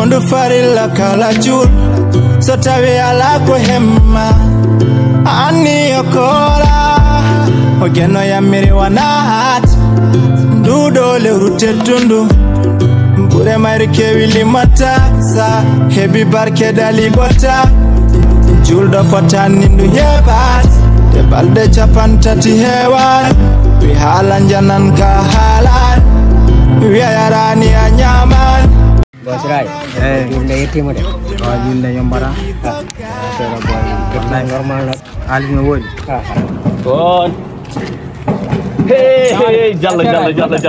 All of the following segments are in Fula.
Hondu farilla kala jul so tawi ala ko hemma ani yokola ogeno yamiri wanat ndudo lewru tettundu mbure mari kewili mata sa hebi barke dali bota juldo fotani ndu yebat te balde chapantati hewan wi halan janan ka halan wi yarani anyaman Bos Rai, julde itu mode. Oh, julde yang bara. Cara boy, kita normal lah. Ali ngawul. Bon. Hey, jalla. Nah,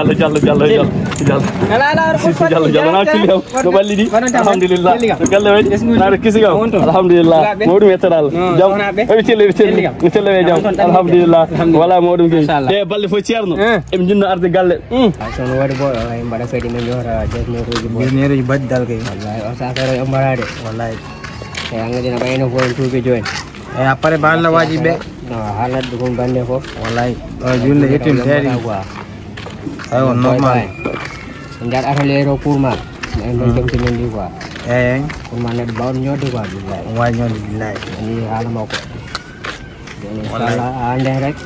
Alhamdulillah. Galle wadi. Nar kisiga. Alhamdulillah. Modum eteral. Jam. Celle jam. Alhamdulillah. Wala modum ke. De balle fo cierno. Em jinno arde galle. Asan wadi boy, yang bara fedi menjora, jet meruji boy. Neru baddal kay. Wallahi, osa kare amara de. Wallahi. Yang ngene ba eno fo tuke join. Apare balla wajibe. No, halat dukung bande fo. Wallahi. Oh, julde etim teri. Ayo normal. Ndak arale kurma. Endo jam sinen di kwa. Kurma net baun nyodi kwa billahi. Wa nyodi billahi. Ini hal mau ko. Ini salah ande rek.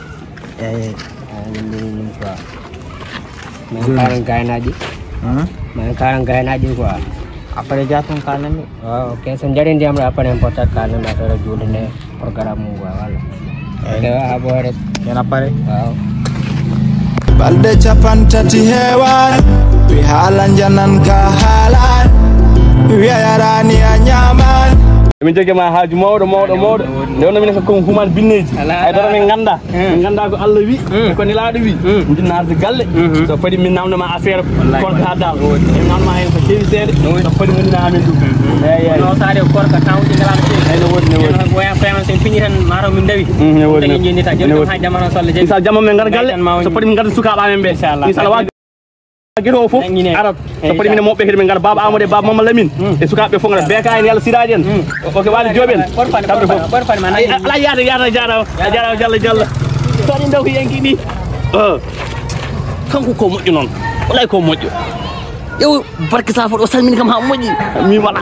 Ini kwa. Main kain aja. Main kain aja kwa. Apa dia jatuh kanan ni? Oh, oke. Senjata dia apa yang potong kanan atau jualan ni program gua wala. Ada apa rek? Kenapa rek? Wow. balde chapantati hewan wi halan janan ka halan wi yarani anyaman min jogi ma haaju mawɗo nde min ko human binneji ay dara min ganda ko Allah wi ko ni laaɗo wi jinnaade galle so fadi min namdoma affaire korka ha dal min namma hen ko kewi seede so fadi min namen ɗum no saade korka tawde ngalaɗo seede ay no woni ko ya vraiment sen fini tan maro min dawi dañi jennita joni ha jamano solle jeyi sa jamma men ngar galle so fadi min garda sukaɓa men be inchallah giro fo arab so pari min mobbe hirbe ngar baba amadou baba mama lamine e sukabe fo ngar beka en yalla siraji en o ke wali joben borfani man ala yaada jalla tani ndaw ko yanki ni kanko ko moƴƴo non walay ko moƴƴo yow barke sa fo o salmini kam ha moƴƴi mi wala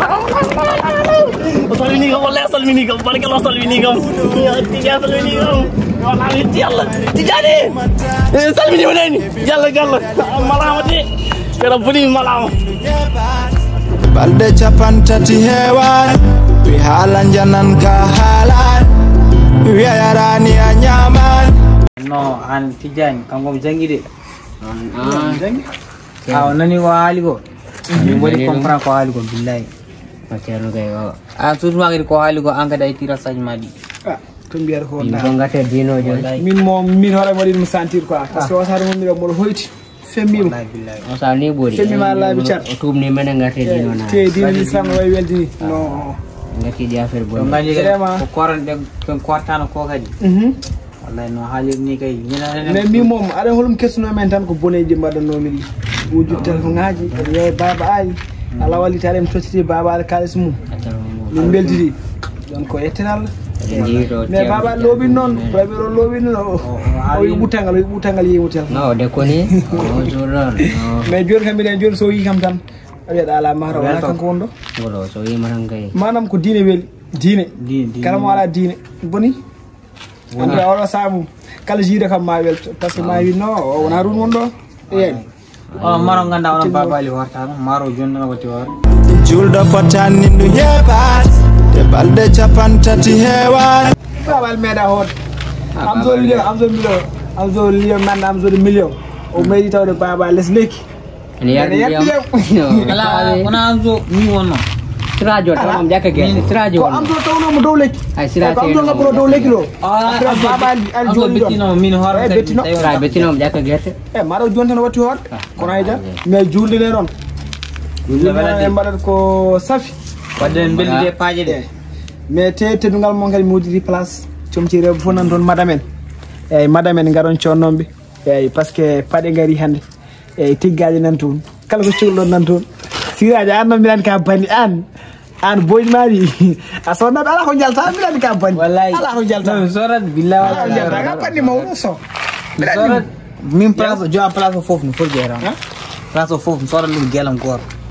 o salmini kam wallahi salmini kam barke lo salmini kam ya salmini kam wala yalla tijani salmini wonani jalla malama de kera buni malama balde chapantati hewan wi halan janan ka halan wi yarani anyaman no an tijani kango jangi de jangi nani ko ali go ni woni comprend ko ali go billahi Macam kayo. Susma ko ali go an kada itira sajmadi to mbiyata ko ngate dino jo min mom min hore wadi mi sentir quoi parce que wasare mom mi mo hoyti femmima o sa ni bori femmima la bi chat o tumni men ngate dino na te dino sam way weldi no ngati di affaire bo ngali ko koran de ko kortana ko kadi wallahi no haali ni kay mais mi mom ada holum kesno men tan ko boneji mbadano mi wujud téléphone ngaji ye baba ali ala wali talem société baba al kalis mum min beldiri donc ko ettenal mais baba lobi non babero lobi non o yubutangal yewutel no de koni o jorar mais jor kam mi jor so yi kam tan abi ala mahra wala kan ko wondo wala so yi marangay manam ko diine wel diine kala mo ala diine boni wonde wala samu kala jiide kam ma wel parce que ma wi no wona run wondo maro ganda on baba ali warta maro jonna wati war juldo fotani ndu yebat te balde chapantati hewan babal meda hot amzo liyo man amzo million o meedi tawde baba les leki ni yar ala ona amzo mi wonno sirajo tam jakka ge sirajo ko amzo tawno mo dow leki ay sirajo amzo ngabro dow leki lo baba al joni betino min hor betino jakka gerte maro joni tan wati hot kono ayda mais julde ne non julde e mbadat ko safi wadden belide paaje de mais teddugal mon kadi modiri place comci rew fo nan don madamen eyyi madamen garon connombe eyyi parce que pade ngari hande eyyi tiggaji nan ton kala ko ciwlo nan ton siraji an non milan ka bani an boy mari asonna ala ko jalta milan ka bani wallahi ala ko jalta sorat billahi wala ka bani mawdo so sorat min place jo place fofu no for gera place fofu sorat lu gelam gor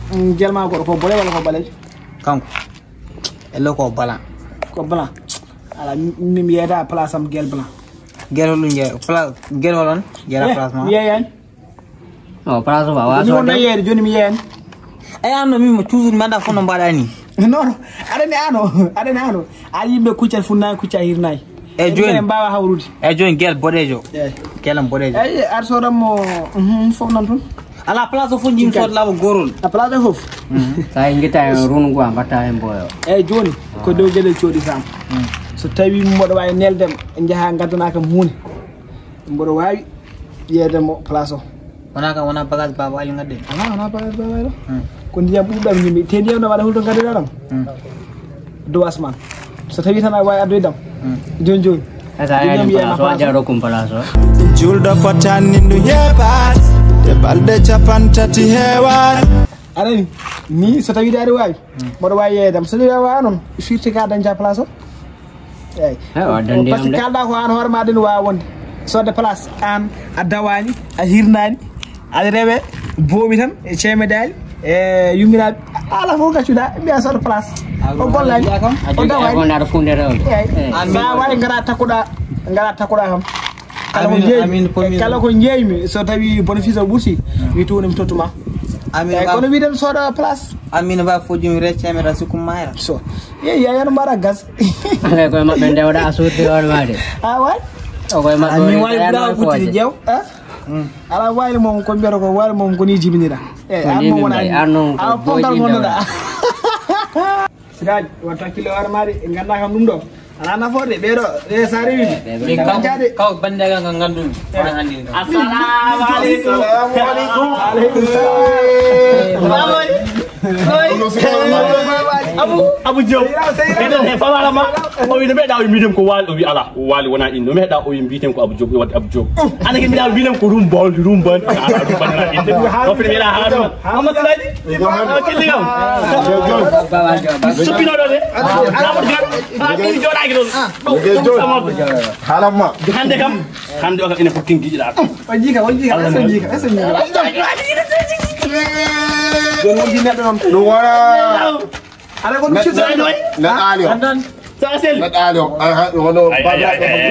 gelma ko bole wala ko balé kanko elo ko bala ko blanc ala mi yeda place am gel blanc gel lu nge place gel walon gel place ma yeyen oh place ba wa ni so wona yede joni mi yeyen ay anno mi mo toujours manda fono mbada ni non adani ano a yimbe kuccal funnayi kucca hirnayi e joni mbawa hawrude e joni gel bodejo gelam bodejo ay ar sodammo fof nan ton ala place fo jim sod lawo gorol a place fof sa ngita run go ambata hen boyo e joni ko dow gele coodi sam so tawi mboɗo wawi neldem jaaha gaddana kam hunde mboɗo wawi yeedemo place o wona bagage baba ali ngadde wona bagage baba ɗo ko ndiyam ɓuɗɗam yimɓe te ndiyam no waɗa hulto gaddira ɗam dow asman so tawi tan a wawi addoy dam joni asa hen place o jaro kum place o julɗo fotani ndu yeɓat te balɗe capantati heewat anani ni so tawi daari wawi mboɗo wawi yeeyedam so tawi a wawa noon firti ka dañca place o eyyi par ce que kalɗa ko an hoore ma den wawa wonde sodde place an a dawani a hirnani aɗa rewe boomi tan e ceemedali e yummiraɓe ala fof gaccuɗa mbiya sodde place o gollani o dawani aɗa funde rewde sa wawi gara takkuɗa kam kala ko jeeymi so tawi bénéfice o ɓurti wi tuuni mi tottuma eyyi kono wiiden sooda place amina ba fojumi reccemera sukum mayra so yeyi yayano mbaɗa gas ale koye maɓɓe ndewɗa a suurde on made a wawi o koye maɓɓe mi wawi ɓurawa ɓuttide jeew ala wayli mom ko mbiyata ko wayli mom ko ni jibinira an mom wona a pongal gonnoɗa siraji watta kilo war maɗe ganda kam ɗum ɗo ana nafoode ɓeɗo e sa rewi kaw bandagal ngal gandumi wona handi assalamu aleykum Abu Diop eden he fawala ma o wi be daw midem ko wali o wi ala wali wona inde me da o wi bitem ko Abu Diop wadde Abu Diop ana ke mi daw bidem ko rumban ala rumban na inde o fi mi la haado amma saladi o kelligam supino do de ala mo gar ha mi joda gi don halama hande kam hande o ka ene fottin giida wajika don wonji neddo non no wara ala ko ci sa noy na alio sa sel na alio wono baba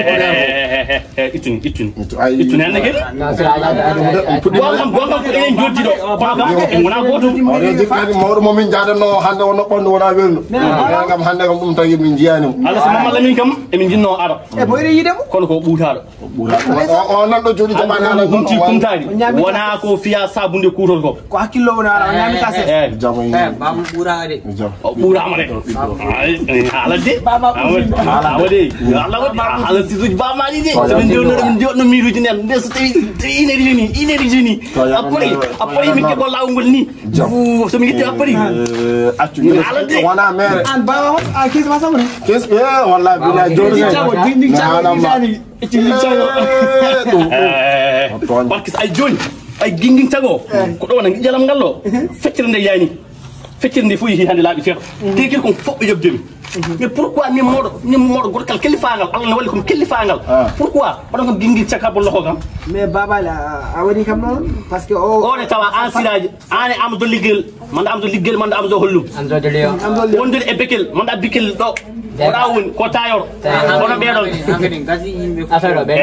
itun hande ke wonam ko en joddi do baba en wona goto o jikani mawdo momin jaadano hande wono bondo wona welno ngam hande kam dum tawi min jiyani ala sama malla min kam e min jinno ara e boyri yidemo kono ko buutaado o nan do jodi jamani ala dum ti kumtaadi wona ko fiya sabunde kuutol ko ko hakkillo wona ala nyami kase jamani bam ɓurade ɓurama de ala de ala wade ala wade ala sisuji bamaji de min joɗno miruji nen nde so tawi inéri joni après min keɓo lawgol ni somi yetti après ala de wona mere an bawa hon a kisma samone kes wallahi bila joni barke ay joni ay gingin tago ko ɗo wona jalam ngallo feccere nde yani feccere nde fu yi hande laaɓi seeɗa tekil kon foɓɓe yobdemi mais pourquoi ni moɗo goɗkal kellifagal Allah ne walli kom kellifagal pourquoi oɗon kam gingil caka bollo ko kam mais babale a waɗi kam noon par ce que o ne tawa an siraji an e amdo liggel manda amdo liggel manda amdo hollum andode liyo wondude e bekel manda bikel ɗo oɗa woni ko tayor oɗo ɓeɗon affaire o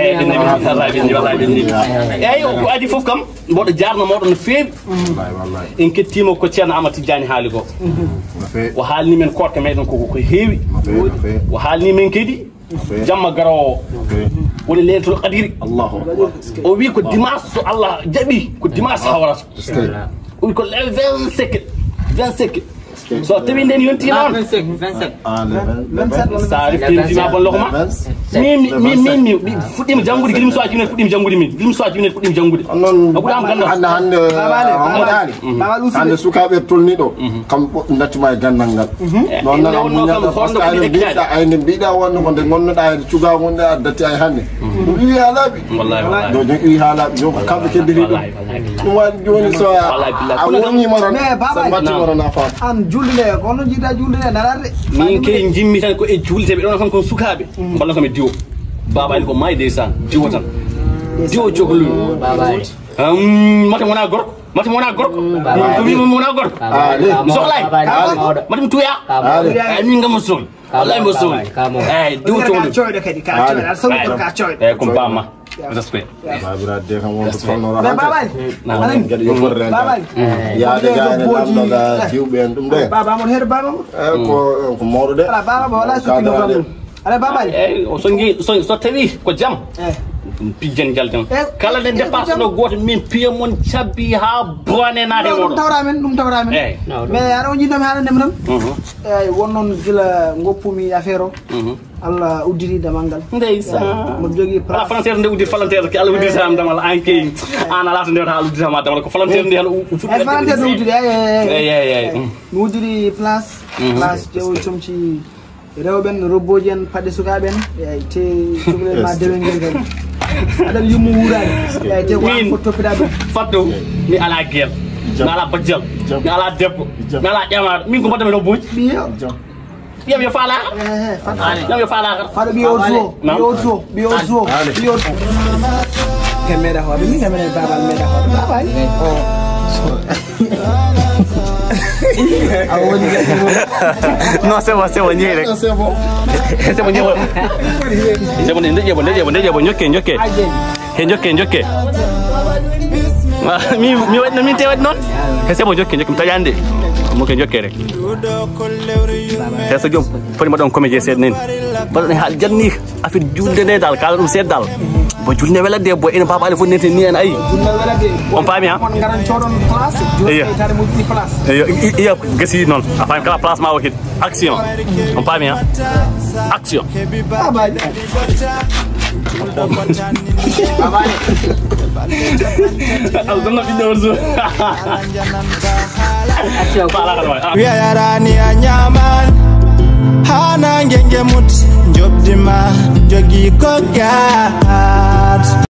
eyyi ko adi foof kam mboɗo jarno moɗon no feewi en kettima ko ceerno Amadou Tidiani haali ko o haalni men korka meɗen ko heewi o haalni men kadi jamma garowo woni leylatul qadiri o wi ko dimanche so Allah jaɓi ko dimanche hawrata o wi ko le 25 so tawi nden yonti noon 27 sa reftintima bon lokoma min fuɗɗima janggude guilmi soaji minen fuɗɗima janggude min guilmi soaji minen fuɗɗima janggude aɓuɗama gandal hande sukaɓe tolni ɗo kam dattima e gandal ngal non nan ayne mbiɗa wonno ko nde gonnoɗa e cuga gonɗe a datti ay hande ɗum iwi ha laaɓi ɗo jon iwi ha laaɓi jo ko kamɓe keddiri ɗum waɗi joni so a wonima tan so mbattimo tan a faam julde ko non jiida julde narade min kay jimmi tan ko e julde be don kan ko sukabe balla kam e diwo baba ko may deysan diwo tan diwo joglu baba mata wona gorko mati mona gorko mi mona gorko sohlay mati tuya ay min ngam sol wallahi mo sol ay du to coydo kadi ka coydo al sawu ka coydo e ko bamma respect babira de kam won to no mais babal gadi yo for ren ya de gaane lamdo da diwbe en dum de baba mon hedo baba ko mawdo de ala baba mo wala sukino fam ala babal o so tawi ko jam pijen jaltan kala den dépasse no goto min piya mon cabbi ha bone naade modo dum tawra men mais ara on jidam hala dem tan wonnon gila ngoppumi affaire o Allah uddiri damangal ndeysa mo jogi ala frontière nde uddi frontière ki Allah uddiri sam damal anke ana lata nde ha uddiri sam damal ko frontière nde hal frontière nde uddiri ay mo uddiri place jew chomci rewben robbojen padde sukaben te tugle ma dewengel gel adam yumu wurani te ko foto pida dum fatto ni ala gel ala bajjal ni ala debbo ni ala jama min ko badam do buj biyo yo fala yo fala biyo kamera hobe mi kamera babal meda hobe babal no c'est bon ni rek c'est bon ndeje bon nyokke mi wadna min tewat non c'est bon nyokke mi tajande mo ko nyokke rek c'est so jom foni ma don comédie sed nen ba ne hal janni affaire julde ne dal kala dum sed dal bo julne wala de bo en papa ale fo nete ni en ay on paami ha on garan chodon place julde tare mo di place iya gasi non afam kala place ma wakit action on paami ha action Wiarani anyaman hana ngenge mut jobdima jogi ko gat